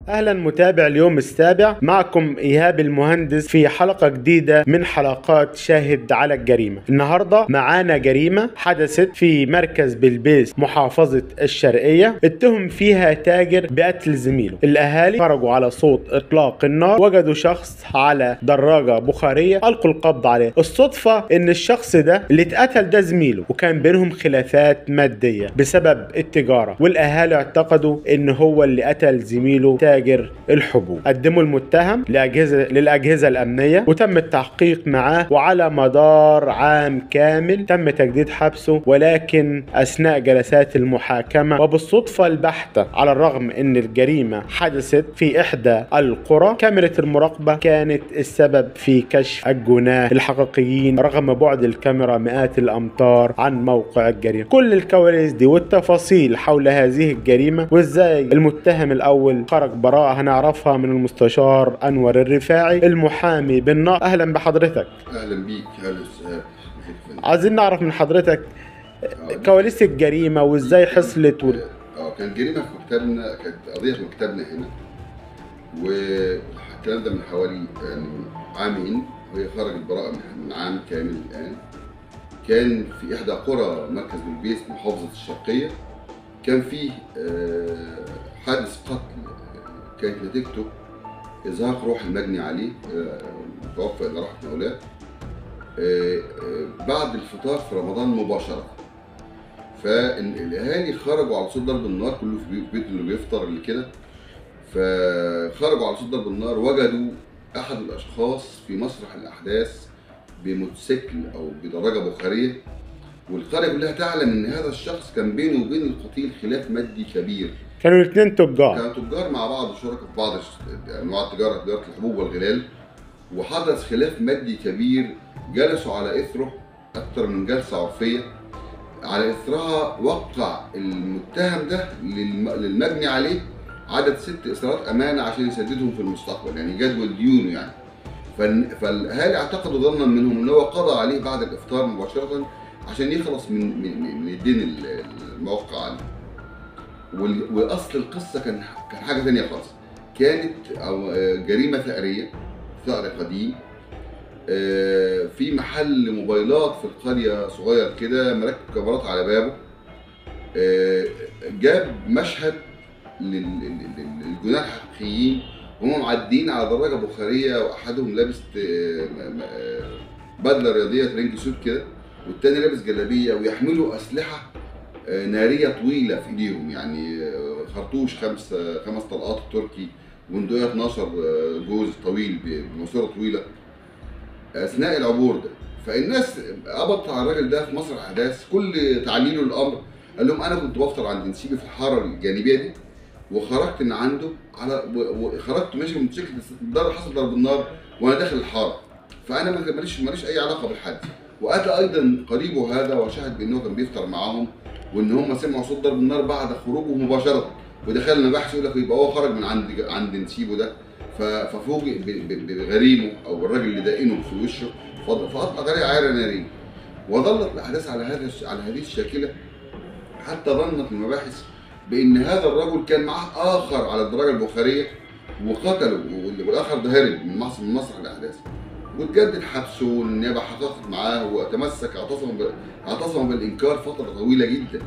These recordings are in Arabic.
أهلا متابع اليوم السابع، معكم إيهاب المهندس في حلقة جديدة من حلقات شاهد على الجريمة. النهاردة معانا جريمة حدثت في مركز بلبيس محافظة الشرقية، اتهم فيها تاجر بقتل زميله. الأهالي خرجوا على صوت إطلاق النار، وجدوا شخص على دراجة بخارية ألقوا القبض عليه. الصدفة إن الشخص ده اللي اتقتل ده زميله، وكان بينهم خلافات مادية بسبب التجارة، والأهالي اعتقدوا إن هو اللي قتل زميله تاجر الحبوب. قدموا المتهم للأجهزة الأمنية، وتم التحقيق معاه، وعلى مدار عام كامل تم تجديد حبسه. ولكن أثناء جلسات المحاكمة وبالصدفة البحتة، على الرغم إن الجريمة حدثت في إحدى القرى، كاميرا المراقبة كانت السبب في كشف الجناه الحقيقيين رغم بعد الكاميرا مئات الأمتار عن موقع الجريمة. كل الكواليس دي والتفاصيل حول هذه الجريمة وإزاي المتهم الأول خرج براءة هنعرفها من المستشار أنور الرفاعي المحامي بالنقض. أهلا بحضرتك. أهلا بيك. أهلا وسهلا. عايزين نعرف من حضرتك كواليس الجريمة وإزاي حصلت كانت جريمة في مكتبنا، كانت قضية في مكتبنا هنا، والكلام ده من حوالي عامين، وهي خرجت براءة من عام كامل الآن. كان في إحدى قرى مركز بلبيس محافظة الشرقية، كان فيه حادث قتل كانت نتيجته إزهاق روح المجني عليه توفى إلى رحمة مولاه بعد الفطار في رمضان مباشرة. فالأهالي خرجوا على صوت ضرب النار، كله في بيته اللي بيفطر اللي كده، فخرجوا على صوت ضرب النار، وجدوا أحد الأشخاص في مسرح الأحداث بموتوسيكل أو بدراجة بخارية، والقرية كلها تعلم إن هذا الشخص كان بينه وبين القتيل خلاف مادي كبير. كانوا الاثنين تجار، كانوا تجار مع بعض، شركاء في بعض أنواع التجارة، تجارة الحبوب والغلال، وحدث خلاف مادي كبير جلسوا على إثره أكثر من جلسة عرفية. على إثرها وقع المتهم ده للمجني عليه عدد 6 إصرارات أمانة عشان يسددهم في المستقبل، يعني جدول ديونه يعني. فالأهالي اعتقدوا ظنا منهم إن هو قضى عليه بعد الإفطار مباشرة عشان يخلص من الدين الموقع عليه. واصل القصه كان حاجه ثانيه خالص، كانت جريمه ثأريه، ثأر قديم في محل موبايلات في القريه صغير كده، مركب كاميرات على بابه. جاب مشهد للجناه الحقيقيين وهم معديين على دراجه بخاريه، واحدهم لابس بدله رياضيه ترنج سوت كده، والتاني لابس جلابيه، ويحملوا اسلحه ناريه طويله في ايديهم، يعني خرطوش 5 طلقات تركي، بندقيه 12 جوز طويل بماسوره طويله اثناء العبور ده. فالناس قبضت على الراجل ده في مسرح الاحداث. كل تعليله الامر قال لهم انا كنت بفطر عند نسيبي في الحاره الجانبيه دي، وخرجت من عنده وخرجت ماشي بالموتوسيكل، حصل ضرب النار وانا داخل الحاره، فانا ماليش اي علاقه بالحادث. واتى ايضا قريبه هذا وشهد بانه كان بيفطر معاهم، وان هم سمعوا صوت ضرب النار بعد خروجه مباشره، ودخل المباحث يقول لك يبقى هو خرج من عند نسيبه ده، ففوجئ بغريمه او الراجل اللي دائنه في وشه، فاطلق عليه عيره ناريه. وظلت الاحداث على هذه الشاكله حتى ظنت المباحث بان هذا الرجل كان معه اخر على الدراجه البخاريه وقتله، والاخر ده هرب من مسرح الاحداث، وتجدد حبسه والنيابه حققت معاه وتمسك اعتصم بالانكار فتره طويله جدا،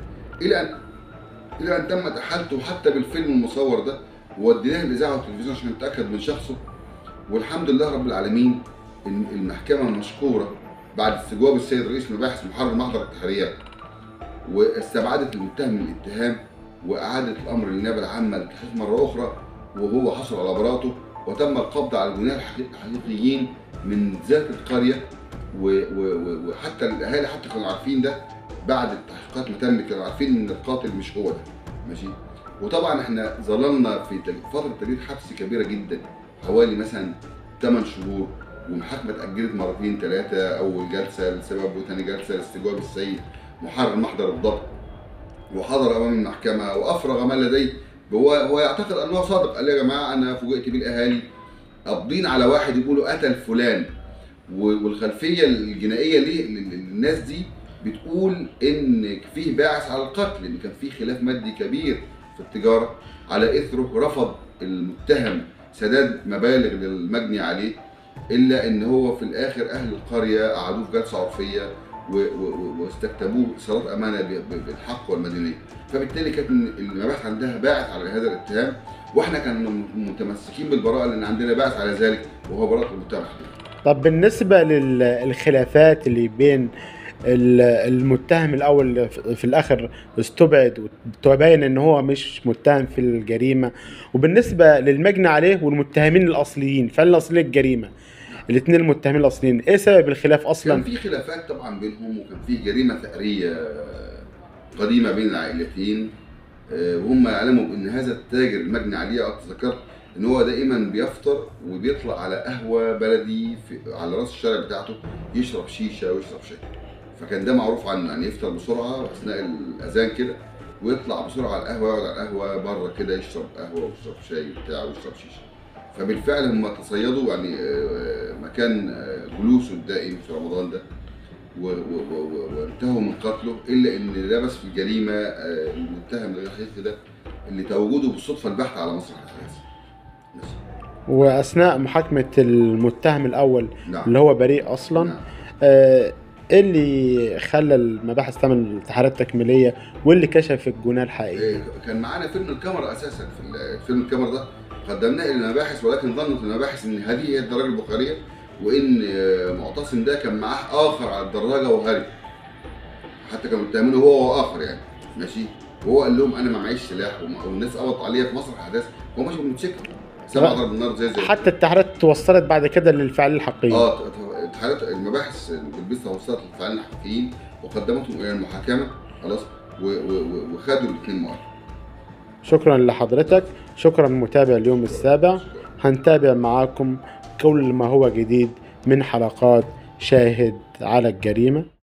الى ان تمت احالته حتى بالفيلم المصور ده، ووديناه الاذاعه والتلفزيون عشان نتاكد من شخصه. والحمد لله رب العالمين ان المحكمه المشكوره بعد استجواب السيد رئيس المباحث محرر محضر التحريات واستبعدت المتهم من الاتهام، واعادت الامر للنيابه العامه للتحقيق مره اخرى، وهو حصل على براءته، وتم القبض على الجناه الحقيقيين من ذات القريه. وحتى الاهالي حتى كانوا عارفين ده بعد التحقيقات ما تمت، كانوا عارفين ان القاتل مش هو ده، ماشي. وطبعا احنا ظللنا في فتره تجديد حبس كبيره جدا، حوالي مثلا 8 شهور، والمحاكمه اتاجلت مرتين 3، اول جلسه لسبب وثاني جلسه لاستجواب السيد محرر محضر الضبط، وحضر امام المحكمه وافرغ ما لديه. هو يعتقد انه صادق، قال يا جماعه انا فوجئت بالاهالي قابضين على واحد يقولوا قتل فلان، والخلفيه الجنائيه للناس دي بتقول ان فيه باعث على القتل، ان كان فيه خلاف مادي كبير في التجاره، على اثره رفض المتهم سداد مبالغ للمجني عليه، الا ان هو في الاخر اهل القريه قعدوه في جلسه عرفيه واستكتبوه اصرار امانه بالحق والمدنيه. فبالتالي كانت المباحث عندها باعث على هذا الاتهام، واحنا كنا متمسكين بالبراءه لان عندنا باعث على ذلك وهو براءه المتهم. طب بالنسبة للخلافات اللي بين المتهم الأول في الآخر استبعد وتبين إن هو مش متهم في الجريمة، وبالنسبة للمجني عليه والمتهمين الأصليين فعل الأصلية الجريمة، الاثنين المتهمين الأصليين، إيه سبب الخلاف أصلا؟ كان في خلافات طبعا بينهم، وكان في جريمة ثأرية قديمة بين العائلتين، وهم يعلموا بأن هذا التاجر المجني عليه أتذكر ان هو دائما بيفطر وبيطلع على قهوه بلدي على راس الشارع بتاعته يشرب شيشه ويشرب شاي. فكان ده معروف عنه، يعني يفطر بسرعه اثناء الاذان كده ويطلع بسرعه على القهوه، يقعد على القهوه بره كده يشرب قهوه ويشرب شاي وبتاع ويشرب شيشه. فبالفعل هم تصيدوا يعني مكان جلوسه الدائم في رمضان ده وانتهوا من قتله، الا ان لبس في الجريمه المتهم الحقيقي ده اللي تواجده بالصدفه البحته على مسرح الحدث. واثناء محاكمه المتهم الاول نعم. اللي هو بريء اصلا، نعم. ايه اللي خلى المباحث تعمل تحريات تكميليه واللي كشف الجناه الحقيقي؟ كان معانا فيلم الكاميرا اساسا، في فيلم الكاميرا ده قدمناه الى المباحث، ولكن ظنت المباحث ان هذه هي الدراجه البخاريه، وان معتصم ده كان معاه اخر على الدراجه وهرب، حتى كانوا متهمينه هو واخر يعني ماشي، وهو قال لهم انا ما معيش سلاح، والناس قبضت عليا في مسرح الاحداث وهو ماشي بالموتوسيكل 7 ضرب النار زي حتى التحريات توصلت بعد كده للفعل الحقيقي. التحريات المباحث بالبيس توصلت للفاعلين الحقيقيين وقدمتهم الى المحاكمه خلاص، وخدوا الاثنين معاه. شكرا لحضرتك، شكرا متابع اليوم السابع. هنتابع معاكم كل ما هو جديد من حلقات شاهد على الجريمة.